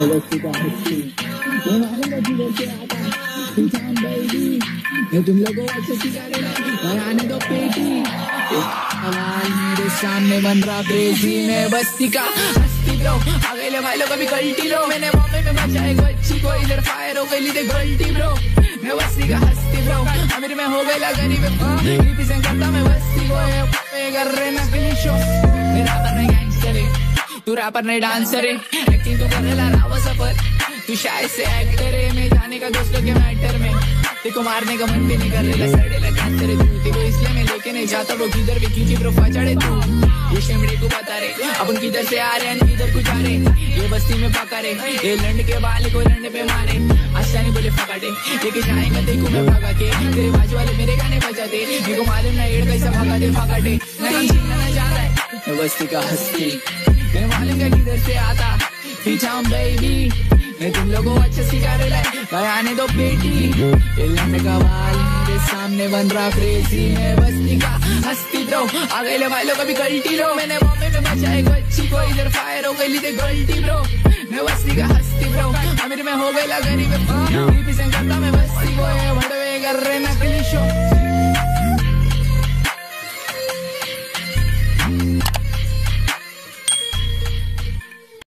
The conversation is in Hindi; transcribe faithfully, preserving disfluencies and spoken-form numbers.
बस्ती का हस्ती मैं मारूंगा जिधर से आता इंसान बेबी मैं तुम लोगों अच्छे सिखाने मैं आने दो पेटी सवाल मेरे सामने बन रहा क्रेजी मैं बस्ती का हस्ती ब्रो आगे ले भाई लोग अभी गलती लो मैंने बॉम्बे में बचा एक बच्ची को इधर फायर हो गई लीधे गलती ब्रो मैं बस्ती का हस्ती ब्रो अमीर में हो गई गरीब रिप्रेजेंट करता मैं बस्ती को ये कर रहे नकली शो मेरा पर नहीं गैंगस्टर है तू रैपर नहीं डांसर है एक्टिंग तू कर रहा रावा सफर तू शायद से एक्टर है मैं जाने का दोस्तों के मैटर में देखो मारने का मन भी नहीं कर रहा सड़े लगा तेरे तू देखो इसलिए मैं लेके नहीं जाता वो किधर भी क्योंकि प्रोफा चढ़े तू ये शेमड़े को बता रहे अपन किधर से आ रहे हैं किधर को जा रहे ये बस्ती में पका रहे ये लंड के बाल को लंड पे मारे आशा नहीं बोले फकाटे लेके जाएगा देखो मैं भागा के तेरे बाजू वाले मेरे गाने बजाते मेरे को मालूम ना एड़ कैसा भागा दे फकाटे मैं छीनना जा रहा है मैं बस्ती का हस्ती मैं मालूम का किधर से आता पीछा बेबी मैं तुम लोगों अच्छे सिखा रहे लाए आने दो बेटी ये लंड का बाल मेरे सामने बन रहा क्रेजी मैं बस्ती का हस्ती ब्रो आगे ले भाई लोग अभी गलती लो मैंने बॉम्बे में बचा एक बच्ची को इधर फायर हो गई लीधे गलती ब्रो मैं बस्ती का हस्ती ब्रो अमीर में हो गई गरीब रिप्रेजेंट करता मैं बस्ती को ये भड़वे कर रहे नकली शो